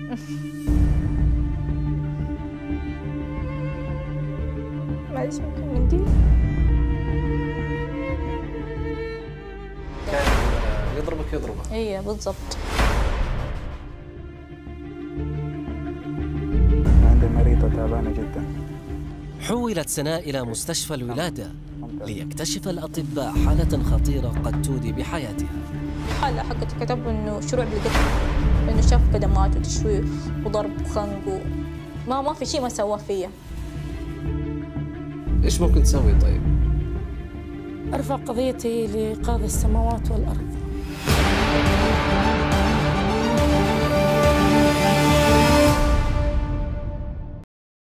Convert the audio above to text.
معلش ممكن منديل؟ كان يضربها. ايه بالضبط. عندي مريضة تعبانة جدا. حولت سناء إلى مستشفى الولادة ليكتشف الأطباء حالة خطيرة قد تودي بحياتها. الحالة حقتي كتب إنه شروع بالقتل، إنه شاف كدمات وتشويه وضرب وخنق ما في شيء ما سواه فيا. إيش ممكن تسوي طيب؟ أرفع قضيتي لقاضي السماوات والأرض.